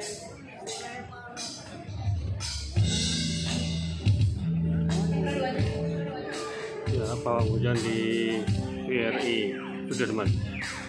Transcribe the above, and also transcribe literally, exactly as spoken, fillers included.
Ya, pawang hujan di W R I Sudirman.